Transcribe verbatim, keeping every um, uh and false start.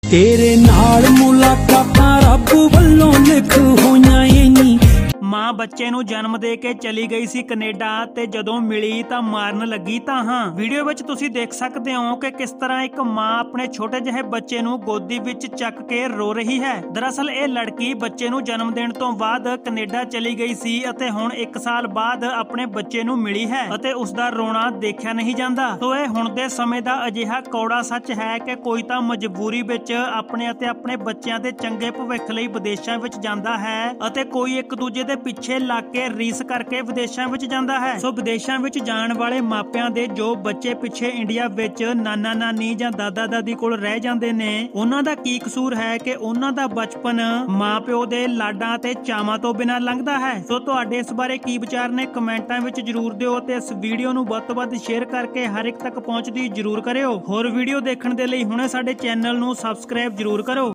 तेरे नाल मुलाकातां रब वल्लों लिख होईयां नी। मां बच्चे नूं जन्म दे के चली गई सी कनेडा ते जदों मिली तां मारन लगी तां हां। वीडियो विच तुसीं देख सकदे हो कि किस तरह एक मां अपने छोटे जिहे बच्चे नूं गोदी विच चक के रो रही है। दरअसल ये लड़की बच्चे नूं जन्म देण तों बाद कनेडा चली गई सी अते हुण एक साल बाद अपने बच्चे नूं मिली है अते उसदा रोना देखिया नहीं जांदा। तो ये हुण दे समय दा अजिहा कौड़ा सच है कि कोई तां मजबूरी विच अपने अते अपने बच्चों के चंगे भविख लई विदेशां विच जांदा है अते कोई एक दूजे दे पिछे लग के रीस करके विदेशां विच जांदा है। सो विदेशां विच जाण वाले मापियां दे जो बच्चे पिछे इंडिया विच नाना नानी जां दादा दादी कोल रह जांदे ने, उन्हां दा की कसूर है कि उन्हां दा बचपन मां प्यो दे लाडां ते चावां तो बिना लंघदा है। सो तुहाडे इस बारे की विचार ने कमेंटां विच जरूर दिओ ते इस वीडियो नूं वध तों वध शेयर करके हर एक तक पहुंचदी जरूर करियो। होर वीडियो देखण दे लई हुणे साडे चैनल नूं सबसक्राइब जरूर करो।